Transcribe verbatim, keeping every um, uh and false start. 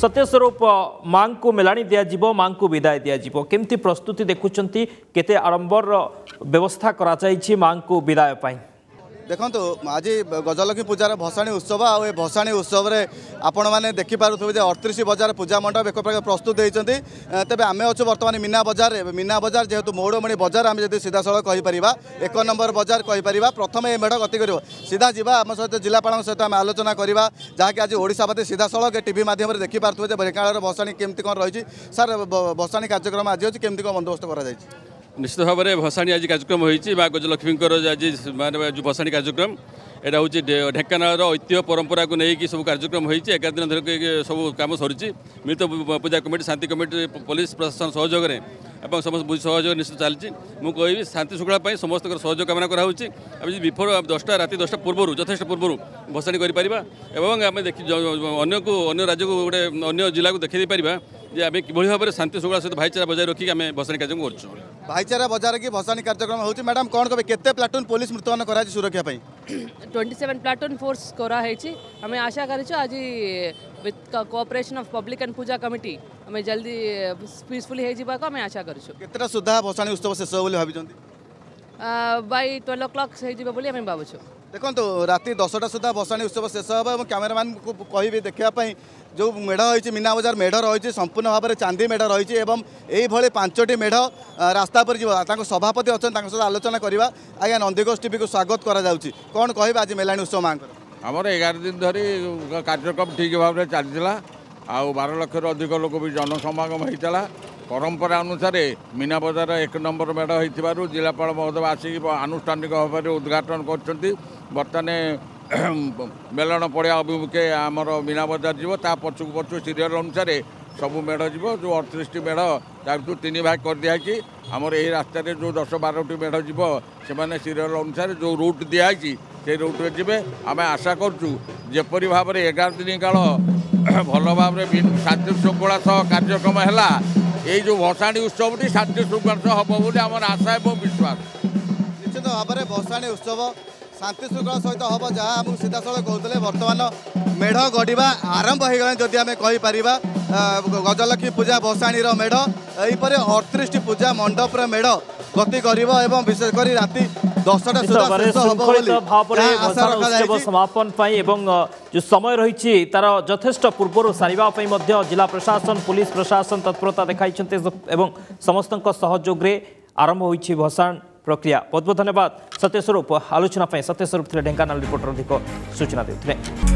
सत्यस्वरूप माँ को मेलाणी दिज्व माँ को विदाय दिज्व केमती प्रस्तुति देखुंत केते आडंबर व्यवस्था करा माँ को विदाय पाई देखो आज गजलक्ष्मी पूजार भसाणी उत्सव आ भसाणी उत्सव में आपण मैंने देखिपे अड़तीस बजार पूजा मंडप एक प्रकार प्रस्तुत होती तेज आम अच्छु बर्तमान मीना बजार मीना बजार जेहेतु मौड़मणि बजार आम जब सीधा सड़क कहीपर एक नंबर बजार कहीपर प्रथम ये मेढ़ गति कर सीधा जावा आम सहित जिलापाल सहित आम आलोचना करवा जहाँकि आज ओडापति सीधा सड़क टीवी मध्यम देखिपे ढेंकानाल भसाणी केमती कौन रही सार भसाणी कार्यक्रम आज अच्छी केमती कौन बंदोबस्त कर निश्चित भाव में भसाणी आज कार्यक्रम होती माँ गजलक्ष्मी आज माने जो भसाणी कार्यक्रम यहाँ हूँ ढेंकानाल ऐतिह्य परंपरा को लेकिन सब कार्यक्रम होती एगार दिन धरिक सब कम सरी मिलित पूजा कमिटी शांति कमिटी पुलिस प्रशासन सहयोग में समस्त सहयोग निश्चित चलती मुझे कहि शांति श्रृंखला समस्त सहयोग कामना कराऊँगी आम बिफोर दसटा राति दसटा पूर्व यथेष पूर्व भसाणी करें देखी अन्य को अन्य राज्य को गोटे अन्य जिला को देखी पार जे आम कि भाव में शांति श्रृंखला सहित भाईचारा बजाय रखिक आम भसाणी कार्यक्रम कर भाईचारा बजार की भसाणी कार्यक्रम होती मैडम कौन कहे केते प्लाटून पुलिस मुतयन करा सुरक्षा ट्वेंटी सेवन प्लाटून फोर्स कराई आम आशा कर आज with cooperation of public and puja committee आम जल्दी पीसफुली हो आम आशा कर सुधा भसाणी उत्सव शेष हो भाई बाय ट्वेल्व ओ क्लॉक आम भावुँ देखो राति दसटा सुधा भसाणी उत्सव शेष हम कैमेरामैन को कहि देखापी जो मेढ़ रही मीना बजार मेढ़ रही संपूर्ण भाव में चांदी मेढ़ रही ये पांचटी मेढ़ रास्ता पर जीव सभापति अच्छा सहित आलोचना करवा आज्ञा नंदीघोष टीवी को स्वागत करा कौन कह आज मेलाणी उत्सव माँ आमर एगार दिन धरी कार्यक्रम ठीक भाव में चलता आ बार लक्ष अधिक लोक भी जनसमागम होता परंपरा अनुसार मीना बजार एक नंबर मेढ़ हो जिलापाल महोदय आसिक आनुष्ठानिक भाव में उद्घाटन कर बर्तमान मेलन पड़िया अभिमुखे आमर मीना बजार जीव ता पछक पछु सीरियल अनुसार सब मेढ़ जीव जो अड़तीस मेढ़ ताकू तीन भाग कर दिखाई आमर यही रास्तार जो दस बारटी मेढ़ जीव से सीरियल अनुसार जो रूट दिखाई से रूट में जी आम आशा करपर भाव में एगार दिन काल भल भाव में शांति श्रृंखला सह कार्यक्रम है ये जो भसाणी उत्सव शांति श्रृंखला सह हम बोली आम आशा और विश्वास निश्चित भाव में भसाणी उत्सव शांति श्रृंखला सहित हम जहाँ आमको सीधा सड़क कहते बर्तमान मेढ़ गढ़ा आरंभ हो गला जदि आम कहीपर गजलक्ष्मी पूजा भसाणी मेढ़ यहीपर अड़तीस पूजा मंडप मेढ़ गति कर विशेषकर राति समापन जो समय रही तार यथेष्ट पूर्व सारिबा जिला प्रशासन पुलिस प्रशासन तत्परता देखाई समस्त सहयोग आरंभ होती भसाण प्रक्रिया। बहुत बहुत धन्यवाद सत्यस्वरूप आलोचना सत्यस्वरूप ढेंकानाल रिपोर्टर अधिक सूचना देते।